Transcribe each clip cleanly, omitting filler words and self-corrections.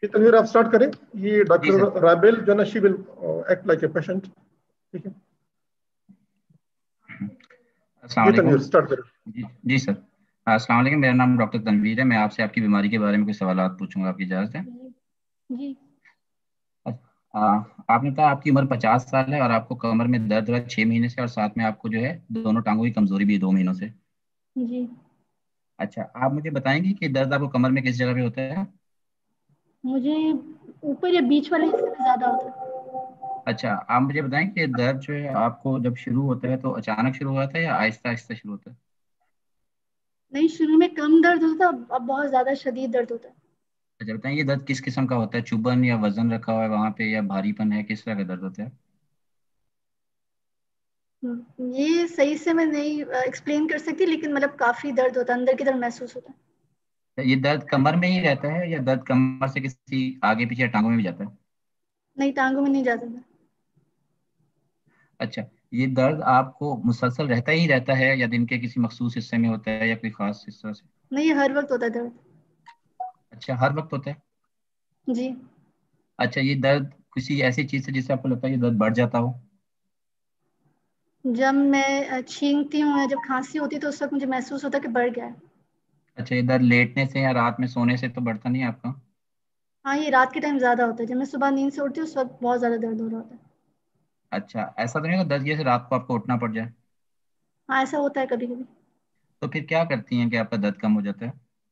तनवीर आप स्टार्ट करें। ये जी सर। डॉक्टर राबेल जो है ना, she will act like a patient. ठीक है, अस्सलाम जी वालेकुम। तनवीर स्टार्ट करें। जी सर। अस्सलाम वालेकुम, मेरा नाम डॉक्टर तनवीर है। मैं आपसे आपकी बीमारी के बारे में कुछ सवालात पूछूंगा, आपकी इजाज़त है? जी। जी। आ, आपने कहा आपकी उम्र 50 साल है और आपको कमर में दर्द हो रहा है 6 महीने से, और साथ में आपको जो है दोनों टांगों की कमजोरी भी है 2 महीनों से। जी। अच्छा, आप मुझे बताएंगे कि दर्द आपको कमर में किस जगह पे होता है? मुझे ऊपर या बीच वाले हिस्से में ज्यादा होता है। अच्छा, आप मुझे बताएं कि दर्द जो है आपको जब शुरू होता है तो अचानक शुरू होता है या आहिस्ता आहिस्ता शुरू होता है? नहीं, शुरू में कम दर्द होता, अब बहुत ज्यादा शदीद दर्द होता है। अच्छा बताएं, ये दर्द किस किस्म का होता है? चुभन या वजन रखा हुआ है वहां पे, या भारीपन है, किस तरह का दर्द होता है? ये सही से मैं नहीं एक्सप्लेन कर सकती, लेकिन मतलब काफी दर्द होता है, अंदर की तरफ महसूस होता है। ये दर्द कमर में ही रहता है या दर्द कमर से किसी आगे पीछे टांगों में भी जाता है? नहीं, टांगों में नहीं जाता था। अच्छा, ये दर्द आपको मुसलसल रहता ही रहता है या दिन के किसी मखसूस हिस्से में होता है या कोई खास हिस्सा से? नहीं, ये हर वक्त होता है दर्द। अच्छा, हर वक्त होता है। जी। अच्छा, ये दर्द किसी ऐसी चीज से जिससे आपको लगता है ये दर्द बढ़ जाता हो? जब मैं छींकती हूँ या जब खांसी होती है तो उस वक्त मुझे महसूस होता है कि बढ़ गया है। अच्छा, ये दर्द लेटने से या रात में सोने से तो बढ़ता नहीं है आपका? हाँ, ये रात के टाइम ज्यादा होता है, जब मैं सुबह नींद से उठती हूँ उस वक्त बहुत ज्यादा दर्द हो रहा होता है। अच्छा, ऐसा तो नहीं होता दर्द की वजह से रात को आपको उठना पड़ जाए? हाँ, ऐसा होता है कभी कभी। तो फिर क्या करती हैं कि आपका दर्द कम हो जाता है?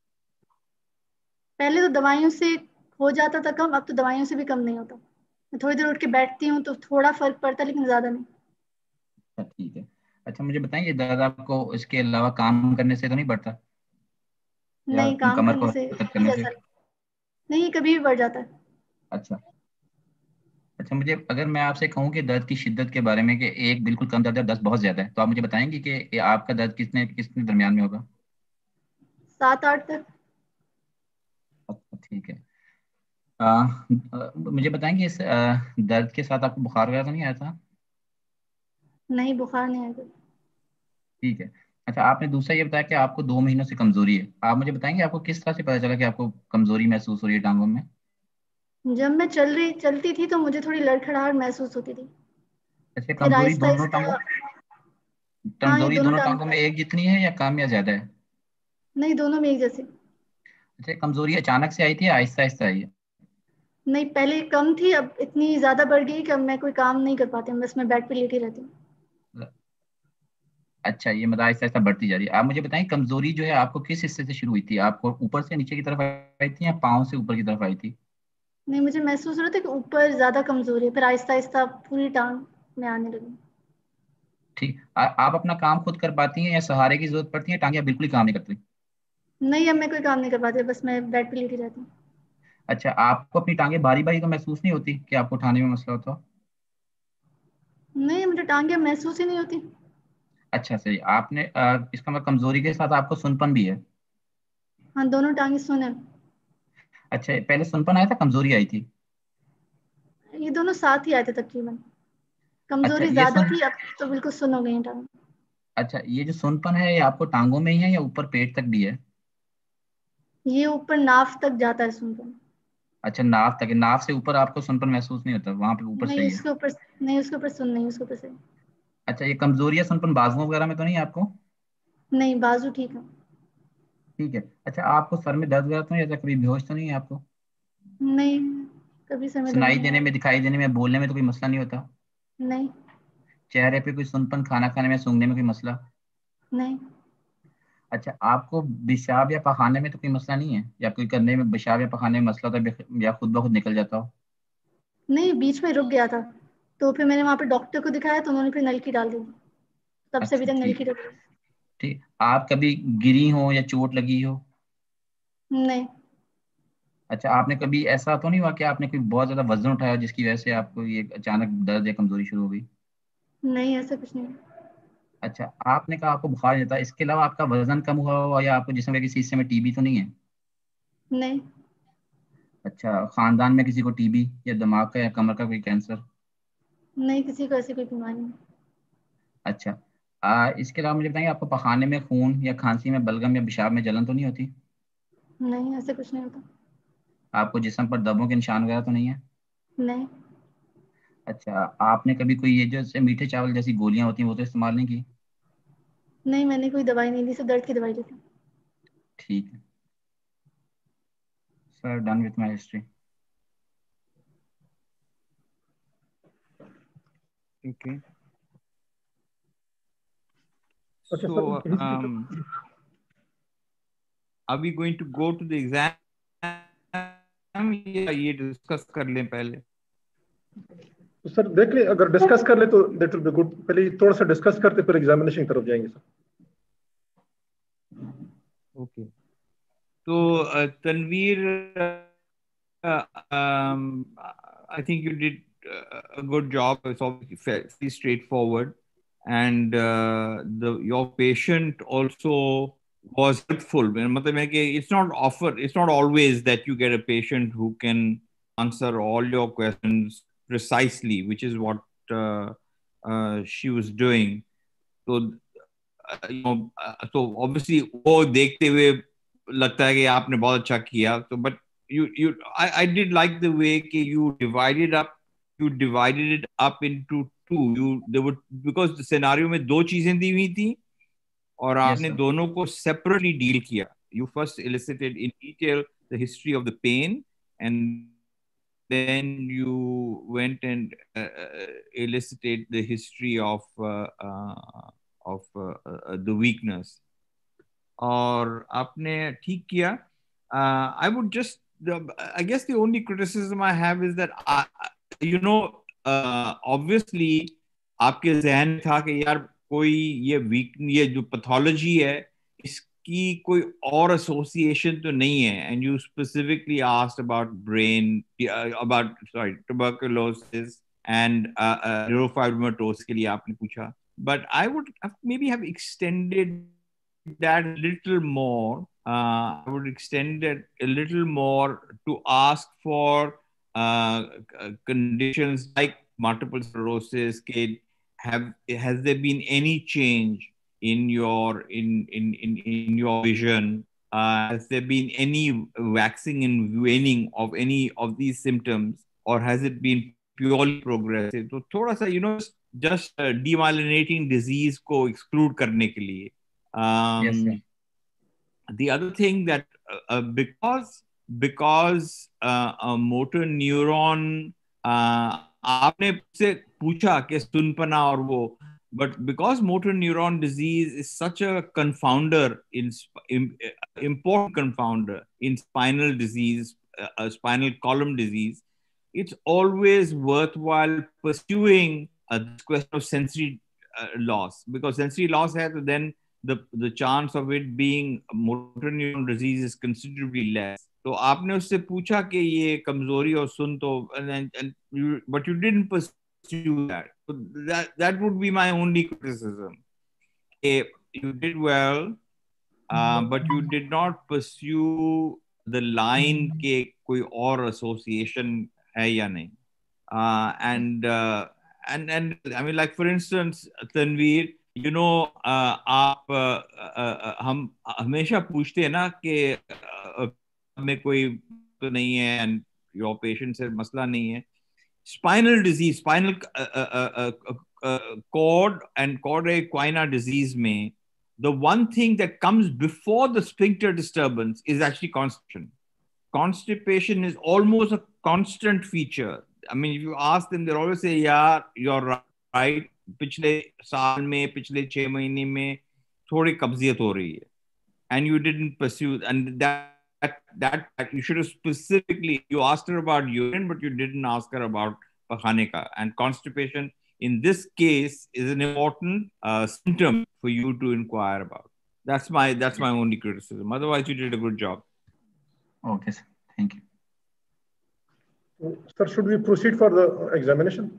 पहले तो दवाइयों से हो जाता था कम, अब तो दवाइयों से भी कम नहीं होता। मैं थोड़ी देर उठ के बैठती हूँ तो थोड़ा फर्क पड़ता है, लेकिन ज्यादा नहीं। अच्छा ठीक है। अच्छा मुझे बताएं, ये दर्द आपको इसके अलावा काम करने से तो नहीं बढ़ता, या नहीं, काम कमर करने को से हरकत कुछ करने से? ऐसा नहीं, ये कभी भी बढ़ जाता है। अच्छा। अच्छा, मुझे अगर मैं आपसे कहूँ कि दर्द की शिद्दत के बारे में, कि एक बिल्कुल कम दर्द है, 10 बहुत ज्यादा है, तो आप मुझे बताएंगे कि ये आपका दर्द कितने कितने दरमियान में होगा? 7-8 तक। अच्छा ठीक है। मुझे बताएंगे इस दर्द के साथ आपको बुखार वगैरह तो नहीं आया था? नहीं, बुखार नहीं आएगा। ठीक है। अच्छा, आपने दूसरा ये बताया कि आपको 2 महीनों से कमजोरी है। आप मुझे बताएंगे आपको किस तरह से पता चला कि आपको कमजोरी महसूस हो रही है टांगों में? जब मैं चलती थी तो मुझे थोड़ी लड़खड़ाहट महसूस होती थी। अच्छा, फिर कमजोरी आहिस्ता दोनों टांगों आहिस्ता। हाँ, ये कमजोरी दोनों दोनों टांग टांगों में एक जितनी है या कम या ज्यादा है? नहीं, दोनों में एक जैसे। अच्छा, कमजोरी अचानक से आई थी या आहिस्ता आहिस्ता आई है? नहीं, पहले कम थी, अब इतनी ज्यादा बढ़ गई कि अब मैं कोई काम नहीं कर पाती हूँ, बस मैं बेड पे लेटी रहती हूँ। अच्छा, ये मतलब आहिस्ता आहिस्ता बढ़ती जा रही है। आप मुझे बताएं, कमजोरी जो है आपको किस हिस्से से शुरू हुई थी? आपको ऊपर से नीचे की तरफ आई थी या पाँव से ऊपर की तरफ आई थी? नहीं, मुझे महसूस हो रहा था कि ऊपर ज्यादा कमजोरी है, फिर आहिस्ता आहिस्ता पूरी टांग में आने लगी। ठीक। आप अपना काम खुद कर पाती हैं या सहारे की जरूरत पड़ती है? टांगे बिल्कुल ही काम नहीं करती? नहीं, अब मैं कोई काम नहीं कर पाती, बस मैं बेड पे लेटी रहती हूँ। अच्छा, आपको अपनी टांगे भारी भारी तो महसूस नहीं होती कि आपको उठाने में मसला होता हो? नहीं, मुझे टांगे महसूस ही नहीं होती। अच्छा सही। आपने इसका मतलब कमजोरी के साथ आपको सुनपन भी है? हाँ, दोनों टांगे सुने। अच्छा, पहले सुनपन आया था, कमजोरी आई थी? ये दोनों साथ ही आए थे तकरीबन। अच्छा कमजोरी ये ज्यादा सुन थी, अब तो बिल्कुल सुन हो गई हैं टांगे। अच्छा, ये जो सुनपन है ये आपको टांगों में ही है या ऊपर पेट तक भी है? ये ऊपर नाफ तक जाता है सुनकर। अच्छा, नाक तक है। नाक से ऊपर आपको सुनपन महसूस नहीं होता, वहां पे ऊपर नहीं, सही है? उसके ऊपर नहीं, उसके ऊपर सुन नहीं, उसके ऊपर से। अच्छा, ये कमजोरी या सुनपन बाजुओं वगैरह में तो नहीं है आपको? नहीं, बाजू ठीक है। ठीक है। अच्छा, आपको सर में दर्द वगैरह तो नहीं, ऐसा कभी बेहोश तो नहीं है आपको? नहीं, कभी समय दर्द सुनाई नहीं देने हुआ। में, दिखाई देने में, बोलने में तो कोई मसला नहीं होता? नहीं। चेहरे पे कोई सुनपन, खाना खाने में, सूंघने में कोई मसला? नहीं। अच्छा, आपको पेशाब या पखाने में तो कोई मसला नहीं है, या कोई करने में पेशाब या पखाने में मसला होता है या खुद ब खुद निकल जाता हो? नहीं, बीच में रुक गया था, तो फिर मैंने वहां पे डॉक्टर को दिखाया तो उन्होंने फिर नलकी डाल दी। तब से अभी अच्छा तक ठीक नलकी है। डल रही ठीक, आप कभी गिरी हो या चोट लगी हो? है। नहीं। अच्छा, आपने कभी ऐसा तो नहीं हुआ कि आपने कोई बहुत ज्यादा वजन उठाया जिसकी वजह से आपको ये अचानक दर्द या कमजोरी शुरू हो गई? नहीं, ऐसा कुछ नहीं। अच्छा, आपने कहा आपको बुखार नहीं था, इसके अलावा आपका वजन कम हुआ हो या आपको जिसमें किसी हिस्से में टीबी तो नहीं है? नहीं। अच्छा, खानदान में किसी को टीबी या दिमाग का या कमर का कोई कैंसर? नहीं, किसी को ऐसी कोई बीमारी नहीं। अच्छा, इसके अलावा मुझे बताएंगे आपको पखाने में खून या खांसी में बलगम या पेशाब में जलन तो नहीं होती? नहीं, ऐसा कुछ नहीं होता। आपको जिस्म पर दबों के निशान वगैरह तो नहीं है? नहीं। अच्छा, आपने कभी कोई ये जो मीठे चावल जैसी गोलियां होती हैं वो तो इस्तेमाल नहीं की? नहीं, मैंने कोई दवाई नहीं ली, सिर्फ दर्द की दवाई ली थी। ठीक है sir, done with my history. Okay. अच्छा So, sir, history are we going to go to the exam या ये डिस्कस कर लें पहले? तो सर देख ले, अगर डिस्कस कर ले तो दैट विल बी गुड। पहले थोड़ा सा डिस्कस करते फिर एग्जामिनेशन की तरफ जाएंगे सर। Okay. तो Tanveer, I think you did a good job. It's obviously fairly straightforward, and your patient also was helpful. मतलब है कि it's not always that you get a patient who can answer all your questions precisely, which is what she was doing. So तो obviously वो देखते हुए लगता है कि आपने बहुत अच्छा किया। तो but I did like the way कि you divided it up into two. There were, because the scenario में दो चीजें दी हुई थी और आपने दोनों को separately deal किया. You first elicited in detail the history of the pain, and then you went and elicited the history of the weakness. और आपने ठीक किया. I would just, I guess the only criticism I have is that obviously आपके जहन में था कि यार कोई ये जो पैथोलॉजी है इसकी कोई और एसोसिएशन तो नहीं है, and you specifically asked about tuberculosis and neurofibromatosis के लिए आपने पूछा. But I would maybe have extended that a little more. I would extend it a little more to ask for conditions like multiple sclerosis. Has there been any change in your vision? Has there been any waxing and waning of any of these symptoms, or has it been purely progressive? So थोड़ा सा just demyelinating disease को exclude करने के लिए. Yes, sir. The other thing that because a motor neuron, आपने से पूछा कि सुनपना और वो, but because motor neuron disease is such a confounder important confounder in spinal disease, spinal column disease, it's always worthwhile pursuing this question of sensory loss, because sensory loss has then the chance of it being motor neuron disease is considerably less. तो आपने उससे पूछा कि ये कमजोरी और सुन तो, but you didn't pursue that. So that would be my only criticism. You did well, but you did not pursue the line के कोई और association है या नहीं. And I mean, like for instance, Tanveer, आप हम हमेशा पूछते हैं ना कि में कोई तो नहीं है एंड योर पेशेंट से मसला नहीं है. Spinal disease, spinal cord and cord equina disease में, the one thing that comes before the sphincter disturbance is actually constipation. Constipation is almost a constant feature. I mean, if you ask them, they'll always say, yeah, you're right. पिछले साल में, पिछले 6 महीने में थोड़ी कब्जियत हो रही है. And you didn't pursue, and that you should have specifically, you asked her about urine, but you didn't ask her about pakhane ka. And constipation in this case is an important symptom for you to inquire about. That's my only criticism. Otherwise, you did a good job. Okay, sir. Thank you. Sir, should we proceed for the examination?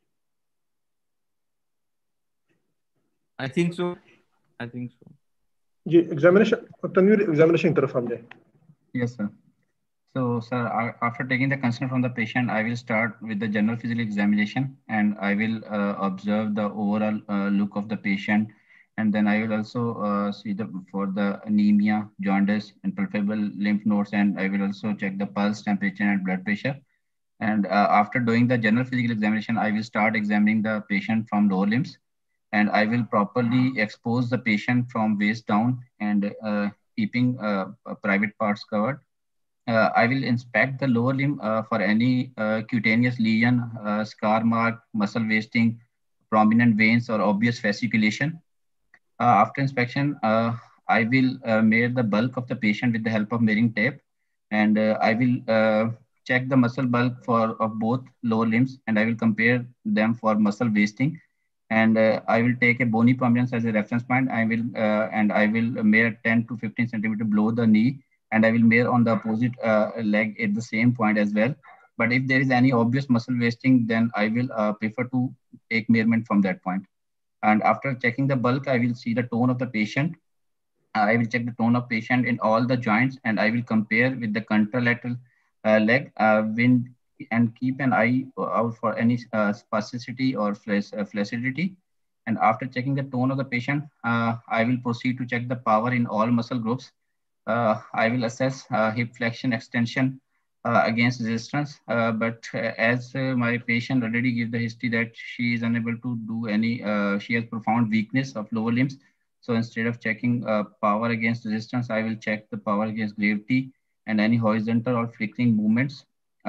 I think so. Ji, examination, Tanveer examination की तरफ हम जाए. Yes, sir. So, sir, after taking the consent from the patient, I will start with the general physical examination, and I will observe the overall look of the patient And then I will also see for the anemia, jaundice, and palpable lymph nodes, and I will also check the pulse, temperature, and blood pressure. And after doing the general physical examination, I will start examining the patient from lower limbs, and I will properly expose the patient from waist down and keeping private parts covered. I will inspect the lower limb for any cutaneous lesion, scar mark, muscle wasting, prominent veins, or obvious fasciculation. After inspection, I will measure the bulk of the patient with the help of measuring tape, and I will check the muscle bulk of both lower limbs, and I will compare them for muscle wasting. And I will take a bony prominence as a reference point. I will measure 10 to 15 centimeter below the knee, and I will measure on the opposite leg at the same point as well. But if there is any obvious muscle wasting, then I will prefer to take measurement from that point. And after checking the bulk, I will see the tone of the patient. I will check the tone of patient in all the joints, and I will compare with the contralateral leg and keep an eye out for any spasticity or flaccidity. And after checking the tone of the patient, I will proceed to check the power in all muscle groups. I will assess hip flexion extension against resistance. But as my patient already gave the history that she is unable to do any, she has profound weakness of lower limbs. So instead of checking power against resistance, I will check the power against gravity and any horizontal or flickering movements.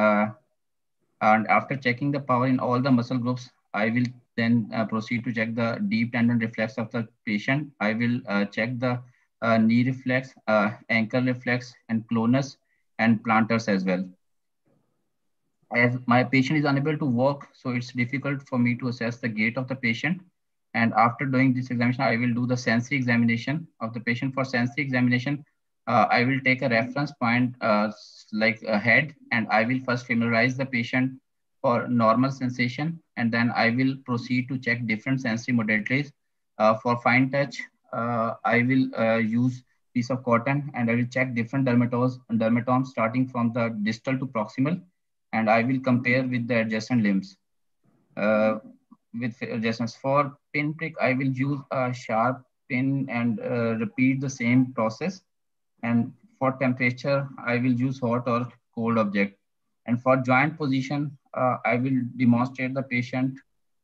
And after checking the power in all the muscle groups, I will then proceed to check the deep tendon reflex of the patient. I will check the knee reflex, ankle reflex, and clonus and plantars as well. As my patient is unable to walk, so it's difficult for me to assess the gait of the patient. And after doing this examination, I will do the sensory examination of the patient. For sensory examination, I will take a reference point like a head, and I will first familiarize the patient for normal sensation, and then I will proceed to check different sensory modalities. For fine touch, I will use piece of cotton, and I will check different dermatomes starting from the distal to proximal, and I will compare with the adjacent limbs. With adjustments for pinprick, I will use a sharp pin and repeat the same process. And for temperature, I will use hot or cold object. And for joint position, I will demonstrate the patient.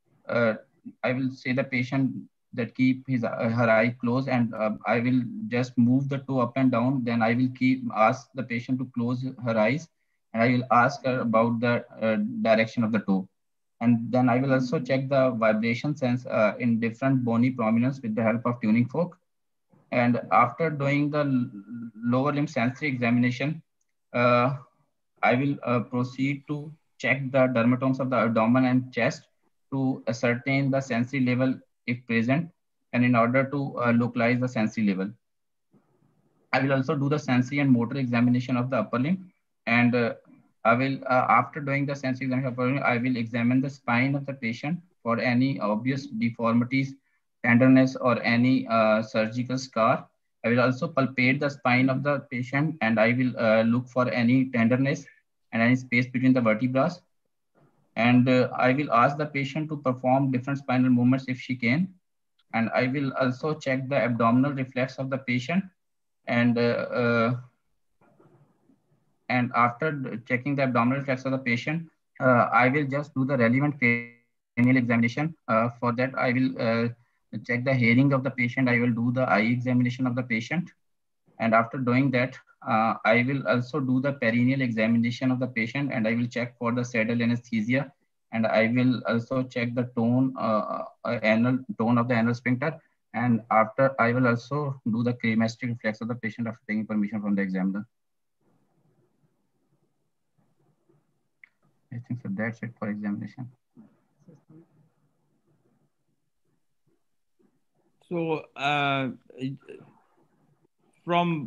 I will say the patient that keep her eye closed, and I will just move the toe up and down. Then I will ask the patient to close her eyes, and I will ask her about the direction of the toe. And then I will also check the vibration sense in different bony prominence with the help of tuning fork. And after doing the lower limb sensory examination, I will proceed to check the dermatomes of the abdomen and chest to ascertain the sensory level if present, and in order to localize the sensory level. I will also do the sensory and motor examination of the upper limb, and I will, after doing the sensory examination of the upper limb, I will examine the spine of the patient for any obvious deformities, tenderness, or any surgical scar. I will also palpate the spine of the patient, and I will look for any tenderness and any space between the vertebrae. And I will ask the patient to perform different spinal movements if she can. And I will also check the abdominal reflex of the patient. And after checking the abdominal reflex of the patient, I will just do the relevant cranial examination. For that, I will check the hearing of the patient. I will do the eye examination of the patient. And after doing that, I will also do the perineal examination of the patient, and I will check for the saddle anesthesia. And I will also check the tone, anal tone of the anal sphincter. And after, I will also do the cremasteric reflex of the patient after taking permission from the examiner. I think so that's it for examination. So from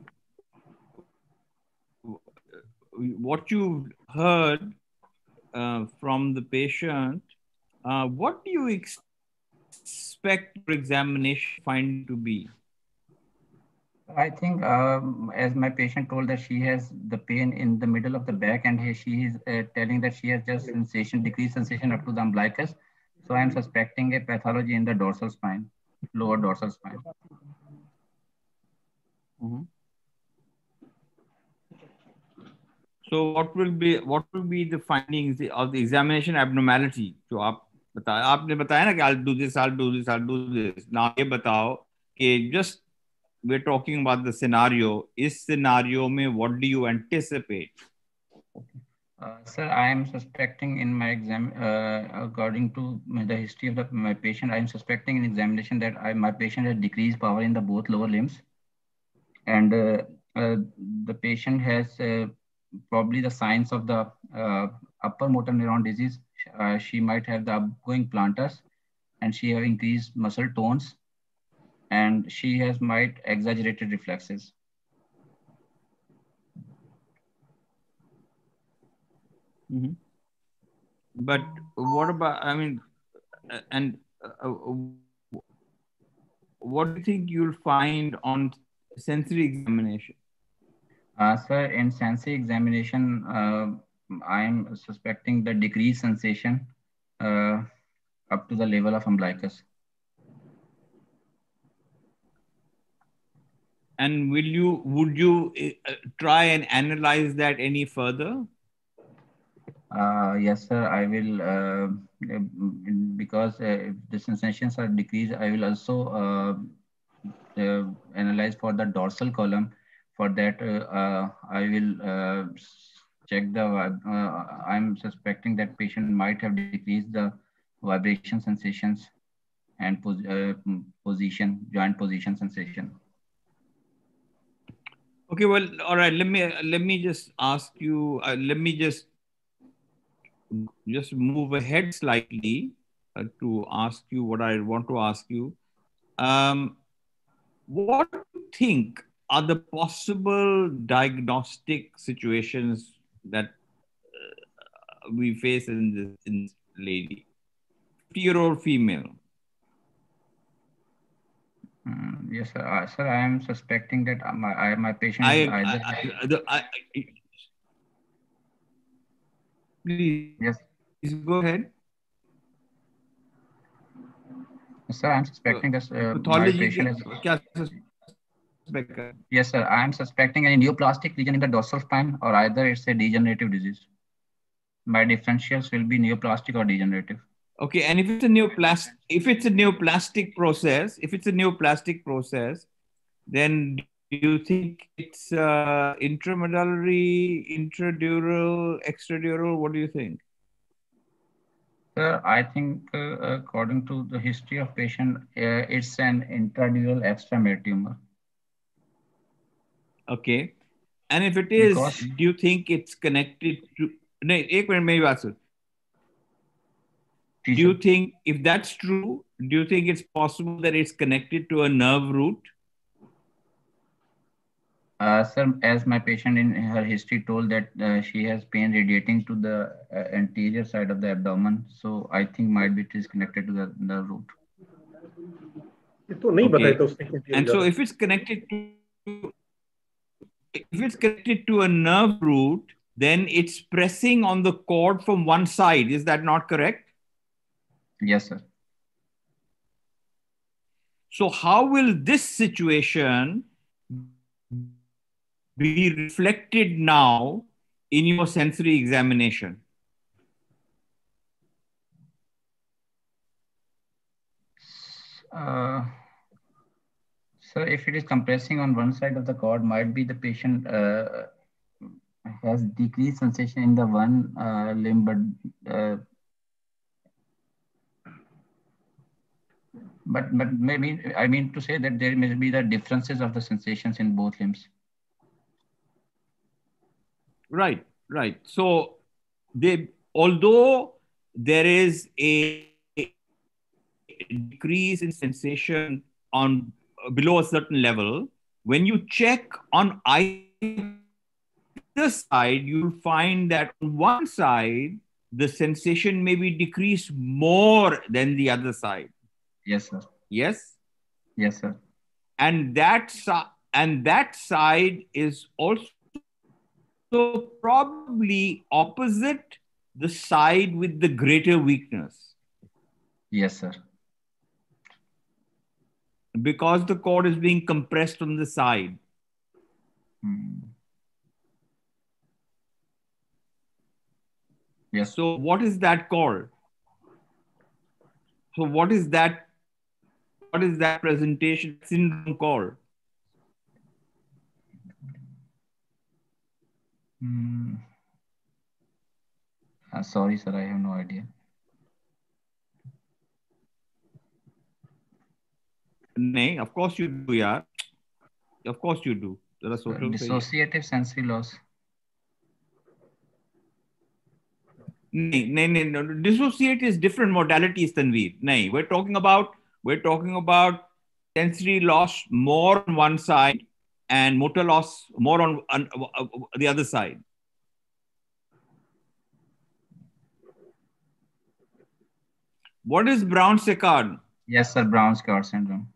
what you heard from the patient, what do you expect your examination finding to be? I think as my patient told that she has the pain in the middle of the back, and she is telling that she has just decreased sensation up to the umbilicus. So I'm suspecting a pathology in the dorsal spine. lower dorsal spine. So what will be the findings of the examination abnormality? जो आपने बताया ना कि I'll do this, I'll do this, I'll do this. Now ये बताओ कि just we're talking about the scenario. इस scenario में what do you anticipate? Sir, I am suspecting in my exam, according to the history of my patient, I am suspecting in examination that my patient has decreased power in the both lower limbs, and the patient has probably the signs of the upper motor neuron disease. She might have the upgoing plantars, and she have increased muscle tones, and she has might exaggerated reflexes. Mm-hmm. But what about, I mean, and what do you think you'll find on sensory examination? Sir, in sensory examination, I am suspecting the decreased sensation up to the level of umbilicus. And would you try and analyze that any further? Yes, sir, I will, because if the sensations are decreased, I will also analyze for the dorsal column. For that, I will check the, I'm suspecting that patient might have decreased the vibration sensations and position, joint position sensation. Okay, well, all right, let me just ask you, let me just move ahead slightly to ask you what I want to ask you. What do you think are the possible diagnostic situations that we face in this lady, 50-year-old female? Yes, sir. Sir, I am suspecting that my patient is either. Please, yes. Please go ahead. Sir, I'm suspecting that my patient is. Yes, sir. I am suspecting any neoplastic lesion in the dorsal spine, or either it's a degenerative disease. My differentials will be neoplastic or degenerative. Okay, and if it's a neoplastic process, then do you think it's intramedullary, intradural, extradural? What do you think? Sir, I think according to the history of patient, it's an intradural extramedullary tumor. Okay, and if it is, do you think it's connected to? No, एक minute मेरी बात सुन. Do you think, if that's true, do you think it's possible that it's connected to a nerve root? Sir, as my patient in her history told that she has pain radiating to the anterior side of the abdomen, so I think might be it is connected to the nerve root. Okay. And so if it's connected to a nerve root, then it's pressing on the cord from one side. Is that not correct? Yes, sir. So how will this situation be reflected now in your sensory examination? So if it is compressing on one side of the cord, might be the patient has decreased sensation in the one limb, but maybe I mean to say that there may be the differences of the sensations in both limbs. Right. So although there is a decrease in sensation on below a certain level, when you check on either side, you'll find that on one side, the sensation may be decreased more than the other side. Yes, sir. Yes? Yes, sir. And that side is also probably opposite the side with the greater weakness. Yes, sir. because the cord is being compressed on the side. Yes. So what is that called? So what is that presentation syndrome called? Sorry, sir, I have no idea. No, of course you do, yeah. Of course you do. Dissociative sensory loss. No. Dissociate is different modalities, Tanveer. No, we're talking about sensory loss more on one side and motor loss more on the other side. What is Brown-Séquard? Yes, sir, Brown-Séquard syndrome.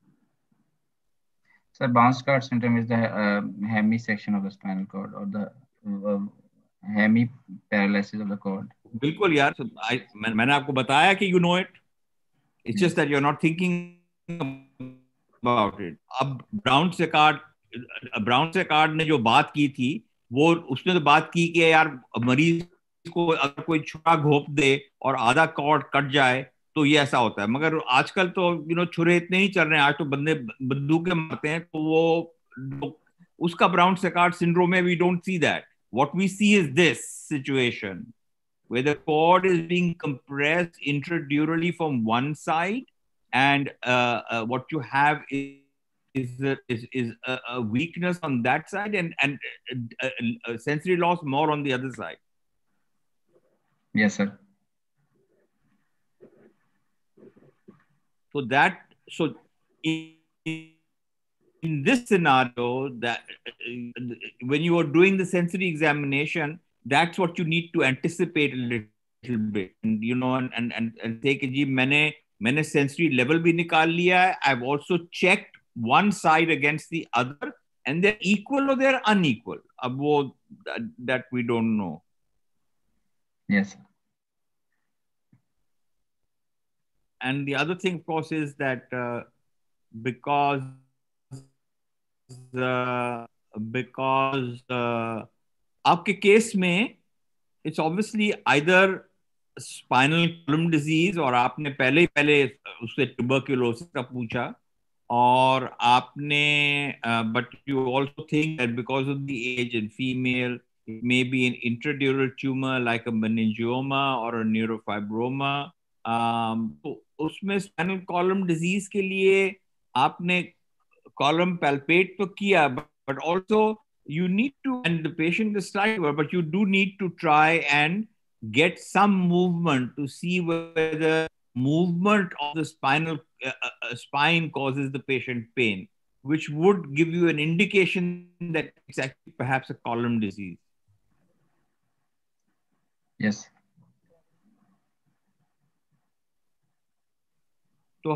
Sir, Brown-Séquard syndrome is the hemisection of the spinal cord or the hemi-paralysis of the cord. बिल्कुल यार, मैंने आपको बताया कि you know it. It's just that you're not thinking about it. अब Brown-Séquard ने जो बात की थी, वो उसने तो बात की कि यार मरीज को अगर कोई छुरा घोंप दे और आधा कॉर्ड कट जाए तो ये ऐसा होता है. मगर आजकल तो छुरे इतने ही चल रहे हैं, आज तो बंदे बंदूकें मारते हैं, तो वो उसका Brown-Séquard syndrome में we don't see that. What we see is this situation where the cord is being compressed intradurally from one side, and what you have is a weakness on that side, and sensory loss more on the other side. Yes, sir. So in this scenario, that when you are doing the sensory examination, that's what you need to anticipate a little bit, and say कि जी मैंने sensory level भी निकाल लिया है. I've also checked one side against the other, and they're equal or they're unequal. अब वो that we don't know. Yes. And the other thing, of course, is that because आपके case में it's obviously either spinal column disease, और आपने पहले उससे tuberculosis का पूछा, और आपने but you also think that because of the age in female it may be an intradural tumor like a meningioma or a neurofibroma. तो उसमें spinal column disease के लिए आपने column palpate तो किया, but also you need to, and the patient is slightly, but you do need to try and get some movement to see whether movement of the spine causes the patient pain, which would give you an indication that it's actually perhaps a column disease. Yes. तो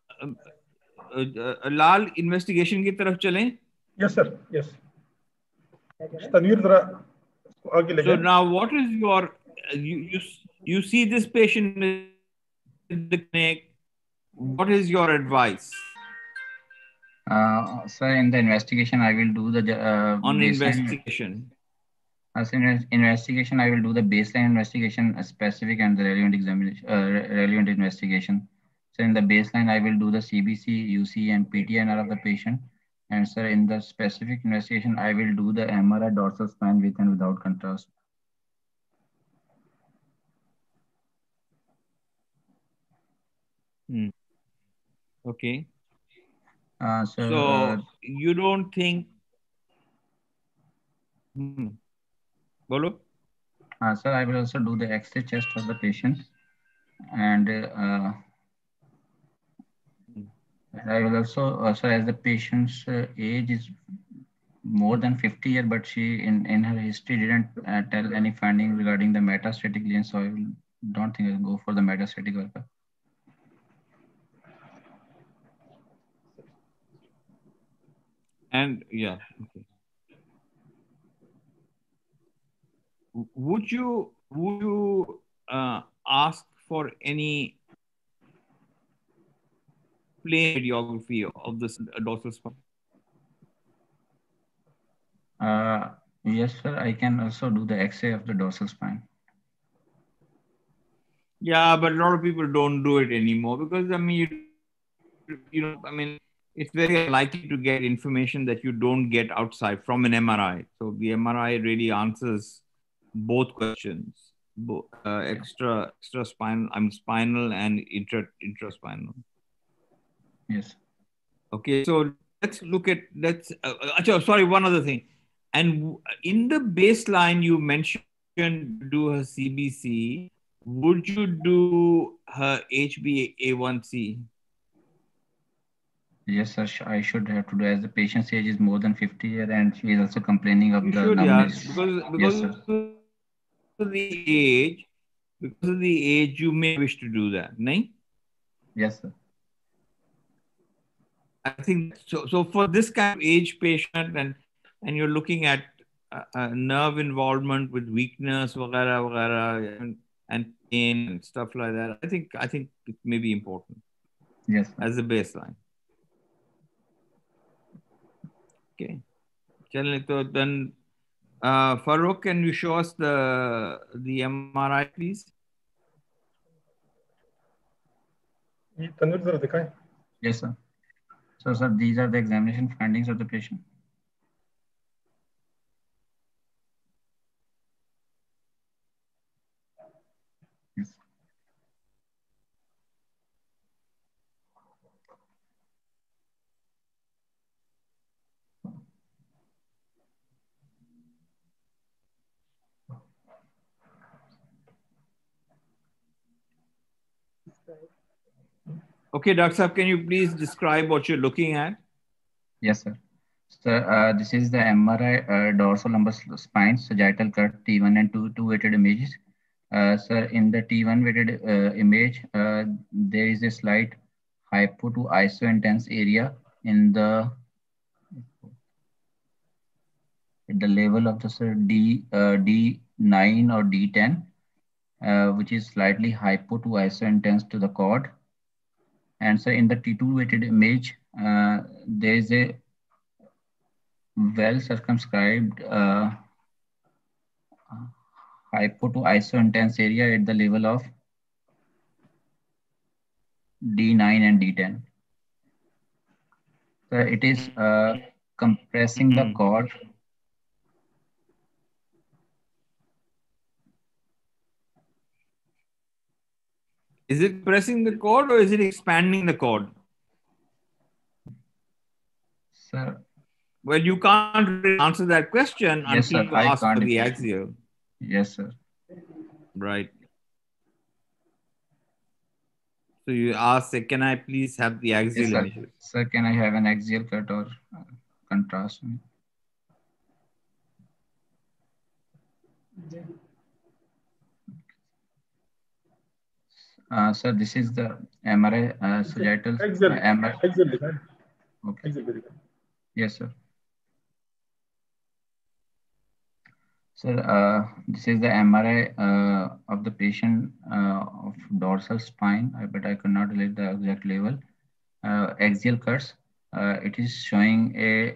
लाल investigation की तरफ चलें. Yes, sir. Yes. Tanveer जरा आगे ले जाएं. So now, what is your you see this patient in the clinic? What is your advice? Sir, in the investigation, I will do the on investigation. As in investigation, I will do the baseline investigation, specific and the relevant examination, relevant investigation. So in the baseline, I will do the CBC, UC, and PTNR of the patient. And sir, in the specific investigation, I will do the MRI dorsal spine with and without contrast. Okay. So you don't think? Bolo? Sir, I will also do the X-ray chest of the patient, and I will also, sir, as the patient's age is more than 50 years, but she in her history didn't tell any finding regarding the metastatic lesion, so I don't think I will go for the metastatic workup. And yeah, okay. Would you ask for any plain radiography of the dorsal spine? Yes, sir. I can also do the X-ray of the dorsal spine. Yeah, but a lot of people don't do it anymore because, I mean, it's very unlikely to get information that you don't get outside from an MRI. So the MRI really answers both questions, extra spinal, spinal and intraspinal. Yes. Okay, so let's look at sorry, one other thing. And in the baseline, you mentioned do her CBC. Would you do her HbA1c? Yes, sir. I should have to do, as the patient's age is more than 50 years and she is also complaining of You the should, numbness. because Yes, sir. of the age, you may wish to do that, nahin? Yes, sir. I think so. So for this kind of age patient, and you're looking at nerve involvement with weakness, and pain and stuff like that, I think it may be important. Yes, sir. As a baseline. Okay. So then, Farooq, can you show us the MRI, please? Yes, sir. So, sir, these are the examination findings of the patient. Yes. Okay, Dr. Saab, can you please describe what you're looking at? Yes, sir. So, this is the MRI dorsal lumbar spine, sagittal cut, T1 and two weighted images. Sir, in the T1 weighted image, there is a slight hypo to iso-intense area at the level of the D9 or D10, which is slightly hypo to iso-intense to the cord. And so in the T2 weighted image, there is a well circumscribed hypo to iso-intense area at the level of D9 and D10. So it is compressing the cord. Is it pressing the cord or is it expanding the cord? Sir. Well, you can't really answer that question until you ask for the axial. Yes, sir. Right. So you ask, can I please have the axial images? Sir, can I have an axial cut or contrast? Sir, this is the MRI sagittal. MRI. Okay. Yes, sir. Sir, this is the MRI of the patient of dorsal spine, but I could not relate the exact level. Axial cuts. It is showing a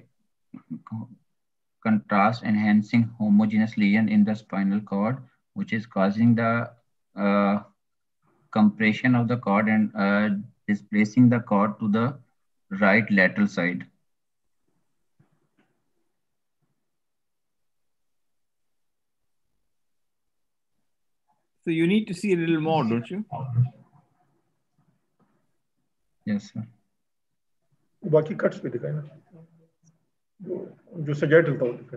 contrast enhancing homogeneous lesion in the spinal cord, which is causing the compression of the cord and displacing the cord to the right lateral side. So you need to see a little more, don't you? Yes, sir. बाकी cuts भी दिखाए ना जो sagittal था वो दिखाए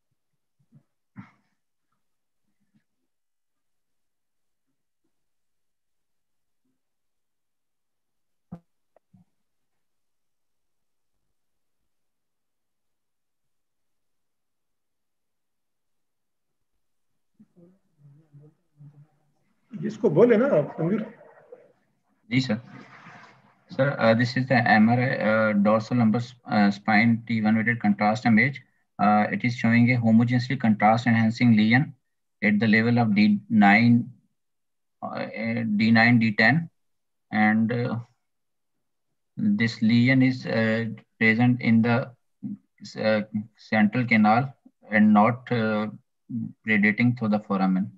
इसको बोले ना Tanveer ji sir. Sir, this is the MRI dorsal lumbar spine T1 weighted contrast image. It is showing a homogeneously contrast enhancing lesion at the level of D9, D10, and This lesion is present in the central canal and not predating through the foramen.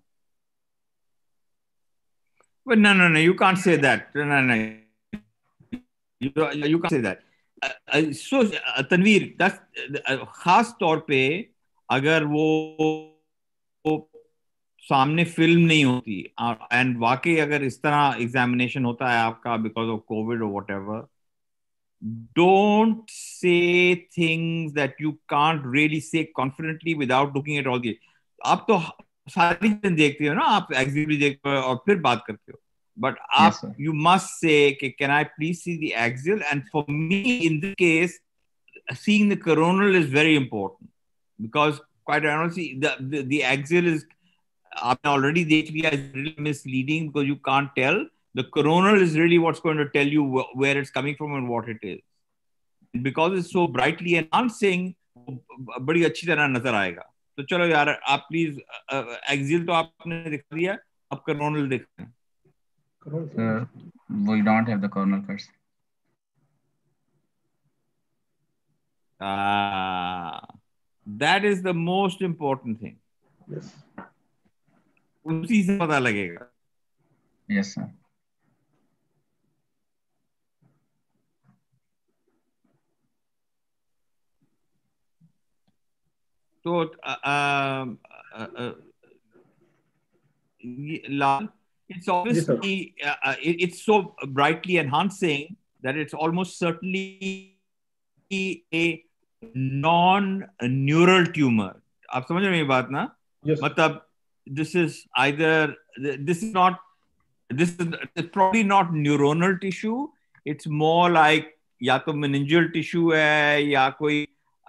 But no, you can't say that. No. You can't say that. So Tanveer, that's खास तौर पे अगर वो सामने film नहीं होती and वाकई अगर इस तरह एग्जामिनेशन होता है आपका बिकॉज ऑफ कोविड और whatever, don't say things that you can't really say confidently without looking at all the. आप तो सारी चीजें देखते हो ना, आप एग्जिट भी देखते हो और फिर बात करते हो, but Yes, you must say, can I please see the axial? And for me, in this case, seeing the coronal is very important because quite honestly, the axial is already देख लिया, is really misleading because you can't tell. The coronal is really what's going to tell you where it's coming from and what it is. Because it's so brightly enhancing, बड़ी अच्छी तरह नजर आएगा. तो चलो यार, आप प्लीज एक्सियल तो आपने दिखा दिया, आप coronal देखते हैं. We don't have the coronal first. That is the most important thing. Yes. उसी से पता लगेगा. Yes, sir. So, it's obviously it's so brightly enhancing that it's almost certainly a non-neural tumor. आप समझ रहे हैं ये बात ना? Yes. मतलब this is probably not neuronal tissue. It's more like या तो meningeal tissue है या कोई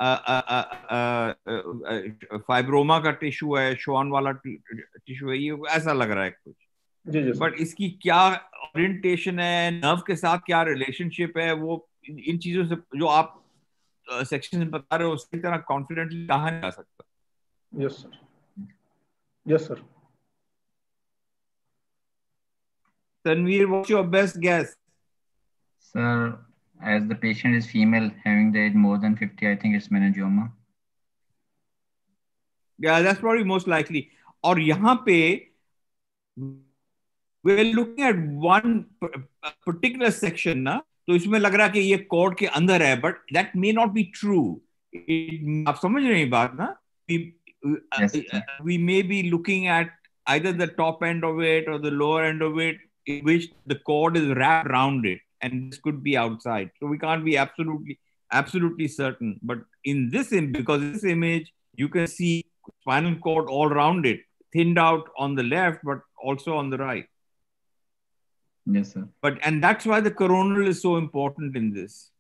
फाइब्रोमा का टिश्यू है, शॉन वाला टिश्यू है, ये ऐसा लग रहा है कुछ. बट इसकी क्या ओरिएंटेशन है, नर्व के साथ क्या रिलेशनशिप है, वो इन चीजों से जो आप सेक्शन में बता रहे हो उसकी तरह कॉन्फिडेंटली कहा नहीं जा सकता. Yes sir. Yes sir. Tanveer, what's your best guess? Sir, as the patient is female, having the age more than 50, I think it's meningioma. Yeah, that's probably most likely. और यहाँ पे we're looking at one particular section ना, तो इसमें लग रहा है कि ये कॉर्ड के अंदर है, but that may not be true. आप समझ रहे हैं बात ना? We may be looking at either the top end of it or the lower end of it, in which the cord is wrapped around it, and this could be outside. So we can't be absolutely certain. But in this image, because in this image, you can see spinal cord all around it, thinned out on the left, but also on the right. Yes, sir. And that's why the coronal is so important in this.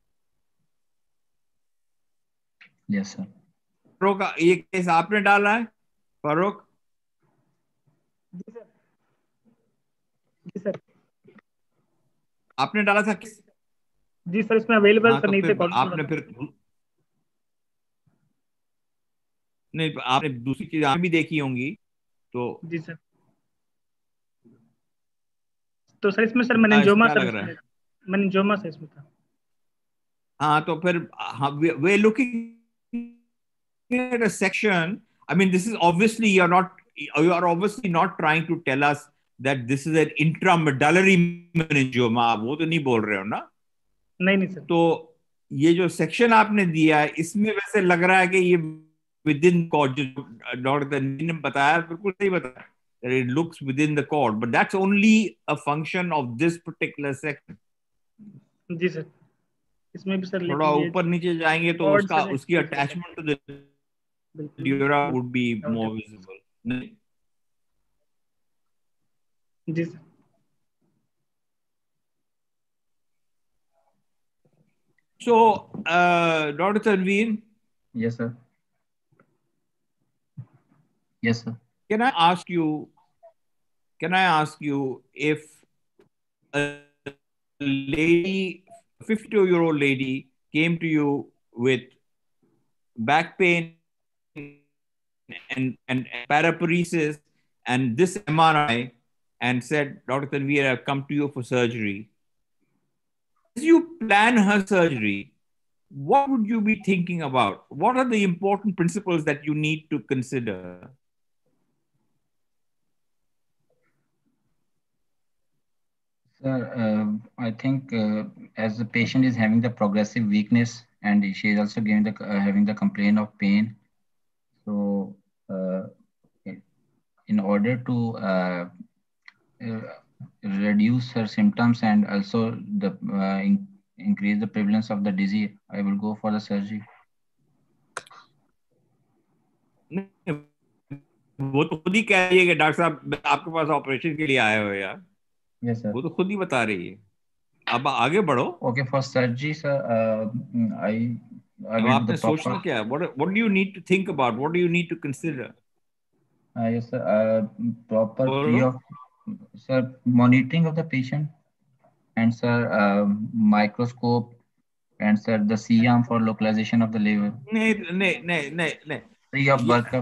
Yes, sir. Farooq, ये case आपने डाला है Farooq? Ji sir. आपने डाला था किस? जी sir, इसमें available नहीं थे. आपने फिर नहीं, आपने दूसरी चीज भी देखी होंगी तो. जी सर. तो सर इसमें सर मेनिंजियोमा सर इसमें था. हाँ, तो फिर we looking at a section. I mean, this is obviously you are obviously not trying to tell us that this is an intramedullary meningioma. वो तो नहीं बोल रहे हो ना? नहीं सर. तो ये जो सेक्शन आपने दिया है, इसमें वैसे लग रहा है कि ये within cord, डॉक्टर ने बताया, बिल्कुल सही बताया, that it looks within the cord, but that's only a function of this particular section. जी सर. इसमें भी सर थोड़ा ऊपर नीचे जाएंगे तो उसकी attachment to the dura would be more visible. जी sir. So, Dr. Tanveer. Yes, sir. Yes, sir. Can I ask you if a lady, 50-year-old lady, came to you with back pain and paraparesis and this MRI and said, Dr. Tanveer, I've come to you for surgery. As you plan her surgery, what would you be thinking about? What are the important principles that you need to consider? Sir, I think as the patient is having the progressive weakness and she is also giving having the complaint of pain, so in order to reduce her symptoms and also the increase the prevalence of the disease, I will go for the surgery. वो तो खुद ही कह रही है कि doctor साहब आपके पास operation के लिए आए हो यार. Yes, sir. वो तो खुद ही बता रही है. अब आगे बढ़ो. Okay, for surgery, sir, I अब will do आपने the proper. सोचना क्या है? What do you need to think about? What do you need to consider? Yes, sir. Proper pre of, sir, monitoring of the patient, and sir, microscope, and sir, the C-arm for localization of the liver. नहीं. Pre of workup.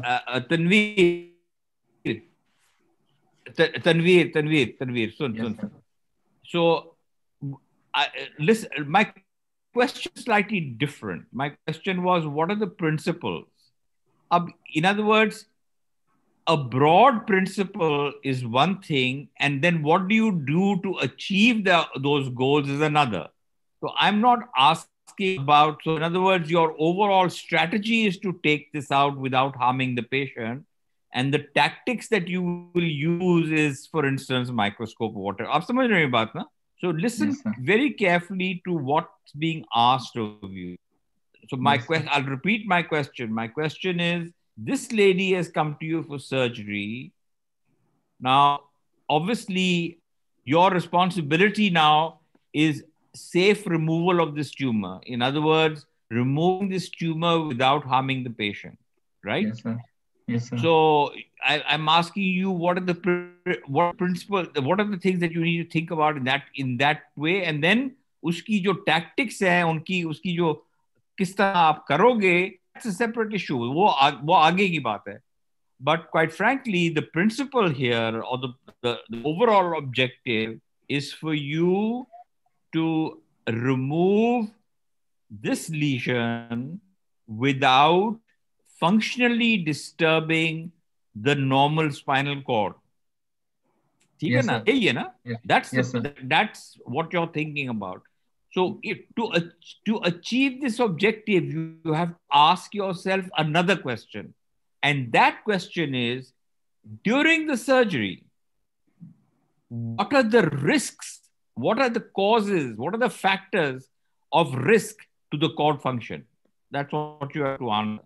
Tanveer, soon. So, listen, my question is slightly different. My question was, what are the principles? In other words, a broad principle is one thing, and then what do you do to achieve those goals is another. So I'm not asking about, so in other words, your overall strategy is to take this out without harming the patient. And the tactics that you will use is, for instance, microscope water. आप समझ रहे हैं बात ना? So listen very carefully to what's being asked of you. So I'll repeat my question. My question is, this lady has come to you for surgery. Now, obviously, your responsibility now is safe removal of this tumor. In other words, removing this tumor without harming the patient, right? Yes, sir. Yes, sir. So I'm asking you, what are the principles? What are the things that you need to think about in that way? And then, uski jo tactics hai, uski jo किस तरह आप करोगे, that's a separate issue. वो आगे की बात है. But quite frankly, the principle here, or the overall objective, is for you to remove this lesion without functionally disturbing the normal spinal cord. ठीक है ना? यही है ना? That's what you're thinking about. So to achieve this objective, you have to ask yourself another question. And that question is, during the surgery, what are the risks? What are the causes? What are the factors of risk to the cord function? That's what you have to answer.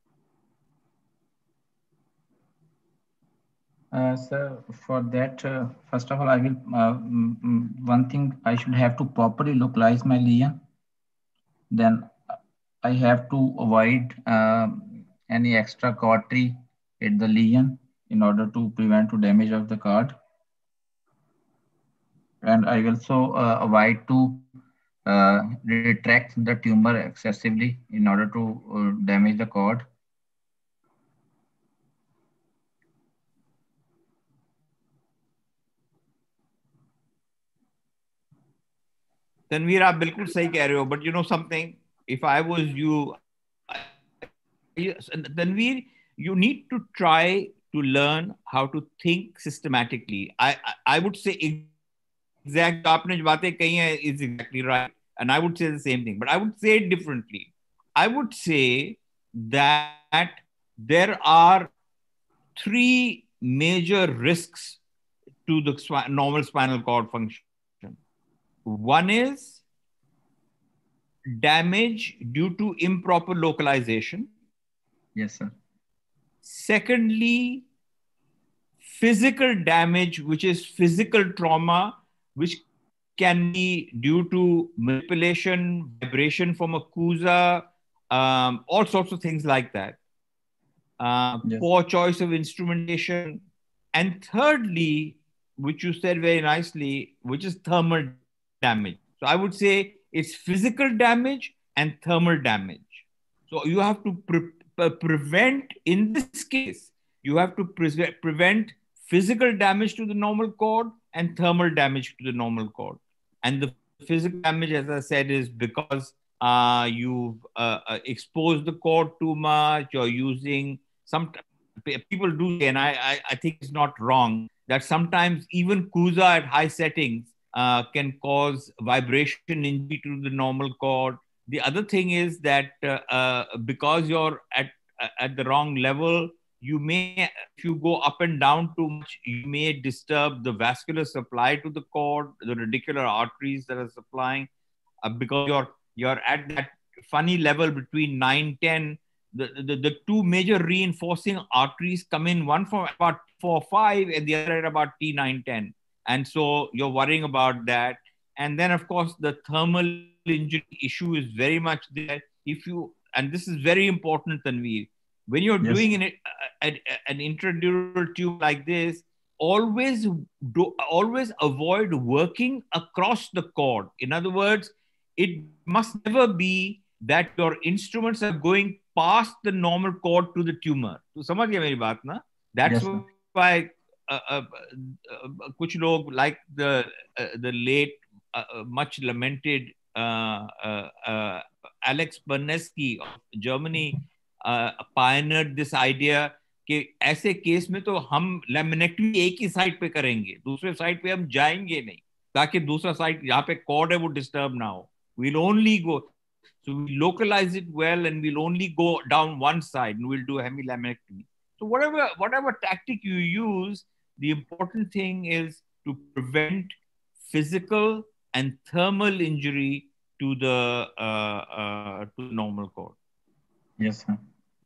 Sir, for that, first of all, I will, one thing, I should have to properly localize my lesion. Then I have to avoid any extra cautery at the lesion in order to prevent damage of the cord. And I will also avoid to retract the tumor excessively in order to damage the cord. Tanveer, आप बिल्कुल सही कह रहे हो, but you know something, if I was you, Tanveer, you need to try to learn how to think systematically. I would say exactly आपने जो बातें कही हैं is exactly right, and I would say the same thing, but I would say it differently. I would say that there are 3 major risks to the normal spinal cord function. One is damage due to improper localization. Yes, sir. Secondly, physical damage, which is physical trauma, which can be due to manipulation, vibration from a CUSA, all sorts of things like that. Yes. Poor choice of instrumentation. And thirdly, which you said very nicely, which is thermal damage. So I would say it's physical damage and thermal damage. So you have to prevent, in this case, you have to prevent physical damage to the normal cord and thermal damage to the normal cord. And the physical damage, as I said, is because you've exposed the cord too much, or using some people do say, and I think it's not wrong, that sometimes even CUSA at high settings can cause vibration injury to the normal cord. The other thing is that because you're at the wrong level, you may, if you go up and down too much, you may disturb the vascular supply to the cord, the radicular arteries that are supplying, because you're at that funny level between 9-10. The two major reinforcing arteries come in, one from about 4-5 and the other at about T9-10. And so you're worrying about that. And then, of course, the thermal injury issue is very much there. And this is very important, Tanveer, when you're doing an intradural tube like this, always avoid working across the cord. In other words, it must never be that your instruments are going past the normal cord to the tumor. तो समझ गया मेरी बात ना? That's why कुछ लोग like the late much lamented Alex Berneski of Germany pioneered this idea कि ऐसे केस में तो हम लैमिनेक्टमी एक ही साइड पे करेंगे, दूसरे साइड पे हम जाएंगे नहीं, ताकि दूसरा साइड जहाँ पे कॉर्ड है वो डिस्टर्ब ना हो. We'll only go, so we localize it well, and we'll only go down one side and we'll do hemilaminectomy. So whatever tactic you use, the important thing is to prevent physical and thermal injury to the normal cord. Yes, sir.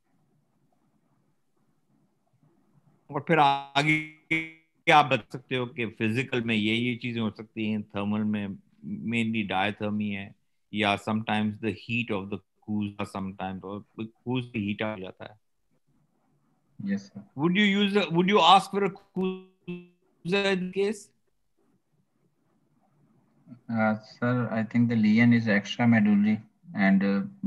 और फिर आगे क्या आप बता सकते हो कि physical में ये चीजें हो सकती हैं, थर्मल में मेनली डायथर्मी है, या sometimes the heat of the CUSA, sometimes CUSA heat आ जाता है. Yes, sir. Would you ask for a CUSA in case? Sir, I think the lesion is extramedullary, and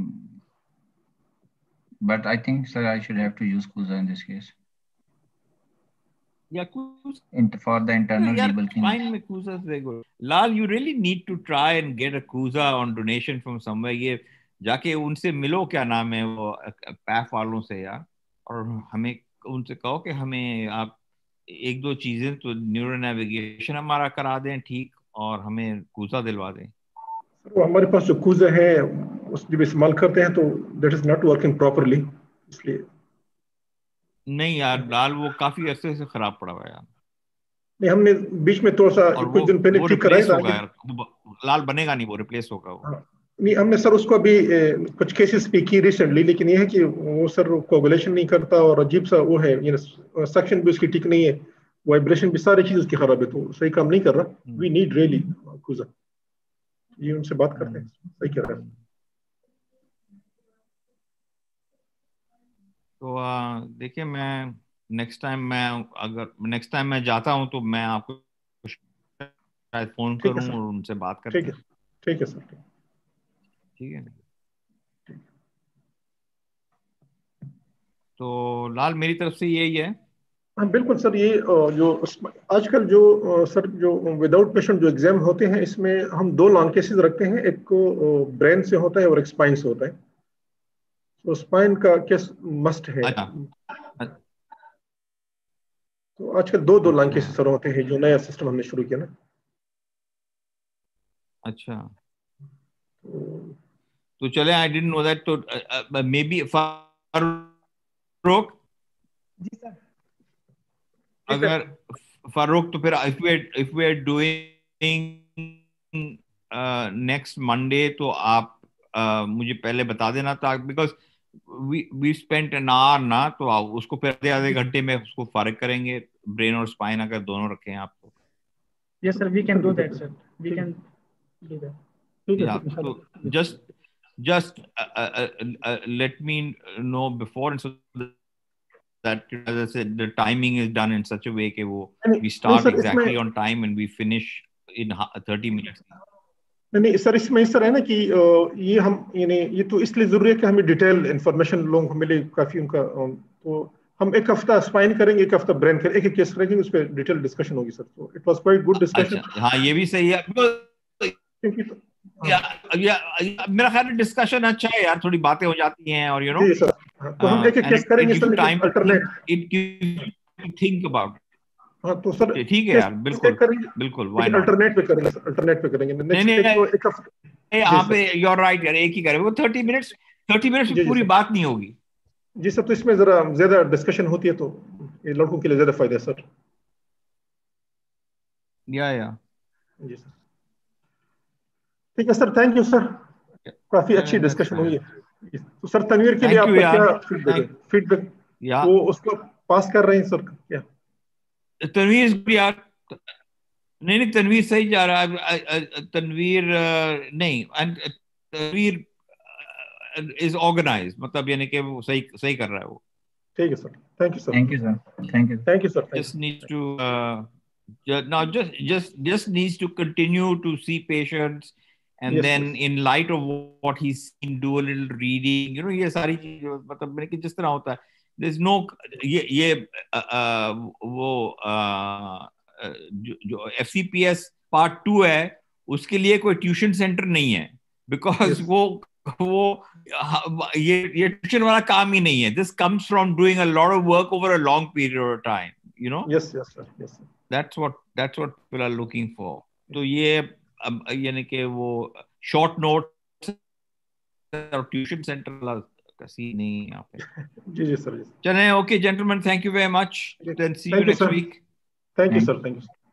but I think, sir, I should have to use CUSA in this case. Yeah, CUSA. For the internal debulking. Fine with CUSA is very good. Lal, you really need to try and get a CUSA on donation from somewhere. ये जाके उनसे मिलो, क्या नाम है वो PAF वालों से यार, और हमें उनसे कहो कि हमें आप एक दो चीजें तो न्यूरो नेविगेशन हमारा करा दें ठीक, और हमें CUSA दिलवा दें. सर हमारे पास जो CUSA है उस जब इस्तेमाल करते हैं तो that is not working properly, इसलिए नहीं यार लाल, वो काफी अरसे से खराब पड़ा हुआ है यार. नहीं, हमने बीच में थोड़ा सा कुछ दिन पहले ठीक कराया था यार. लाल बनेगा नहीं, वो रिप्लेस होगा वो. नहीं, हमने सर उसको अभी कुछ केसेस पे की रिसेंटली, लेकिन ये है कि वो सर कोगुलेशन नहीं करता और अजीब सा वो है, सक्शन भी उसकी ठीक नहीं है, वाइब्रेशन भी, सारी चीज उसकी खराब है, तो सही काम नहीं कर रहा. We need really CUSA. ये उनसे बात करते हैं, सही कह रहे हैं. तो देखिए, मैं नेक्स्ट टाइम मैं जाता हूं तो मैं आपको शायद फोन करूं और उनसे बात करते हैं. ठीक है सर. ठीक है. तो लाल, मेरी तरफ से यही है. हाँ बिल्कुल सर. ये जो आजकल जो सर जो विदाउट पेशेंट जो एग्जाम होते हैं, इसमें हम दो लॉन्ग केसेस रखते हैं, एक को ब्रेन से होता है और एक स्पाइन से होता है. तो स्पाइन का केस मस्ट है. तो आजकल दो लॉन्ग केसेस सर होते हैं, जो नया सिस्टम हमने शुरू किया ना. अच्छा, तो चले, आई डिडंट नो दैट. तो maybe Farooq ji sir, अगर फारूक, तो फिर if we are doing next Monday, तो आप मुझे पहले बता देना था, because we spent an hour ना, तो उसको फिर आधे घंटे में उसको फारिग करेंगे, ब्रेन और स्पाइन अगर दोनों रखे हैं आप तो. Yes sir, we can do that sir, we can do that. Yeah, so just let me know before, and so that, as I said, the timing is done in such a way that we start exactly on time and we finish in 30 minutes. नहीं sir, इसमें इस तरह है ना कि ये हम ये तो इसलिए जरूरी है कि हमें डिटेल इंफॉर्मेशन लोगों को मिले काफी उनका. तो हम एक हफ्ता स्पाइन करेंगे, एक हफ्ता ब्रेन करेंगे, एक केस करेंगे, उस पर डिटेल डिस्कशन होगी सर. तो it was quite good discussion. हाँ, ये भी सही है. क्योंकि मेरा ख्याल है डिस्कशन अच्छा है यार, थोड़ी बातें हो जाती हैं और जी सर, तो हम एक एक केस करेंगे सर, लेकिन alternate it gives think about. हाँ तो सर ठीक है यार, बिल्कुल बिल्कुल, व्हाई नॉट, अल्टरनेट पे करेंगे सर, अल्टरनेट पे करेंगे। नहीं आप यू आर राइट यार, एक ही करें वो 30 मिनट्स में पूरी बात नहीं होगी। जी सर, तो इसमें जरा ज्यादा डिस्कशन होती है तो ये लड़कों के लिए ज्यादा फायदा है सर। या जी सर, ठीक है सर, थैंक यू सर, काफी अच्छी डिस्कशन हुई है। तो सर तनवीर के लिए आपका क्या फीडबैक वो उसको पास कर रहे हैं सर क्या? तनवीर यार, नहीं तनवीर सही जा रहा है, तनवीर नहीं, तनवीर इज ऑर्गेनाइज्ड, मतलब यानी कि वो सही कर रहा है वो। ठीक है sir, thank you sir, thank you sir, thank you sir. Just needs to now just needs to continue to see patients, and yes, then yes. in light of what he's seen, do a little reading, ये सारी चीज मतलब मैंने कि जिस तरह होता है, there's no ये वो जो FCPS Part 2 है, उसके लिए कोई ट्यूशन सेंटर नहीं है, बिकॉज वो ये ट्यूशन वाला काम ही नहीं है। This comes from doing a lot of work over a long period of time, you know. Yes sir, yes sir. That's what people are looking for. तो ये यानी कि वो short notes और ट्यूशन सेंटर वाला का सीन नहीं है यहाँ पे। जी सर, चलें, okay gentlemen, thank you very much, then see you next week. Thank you sir, thank you.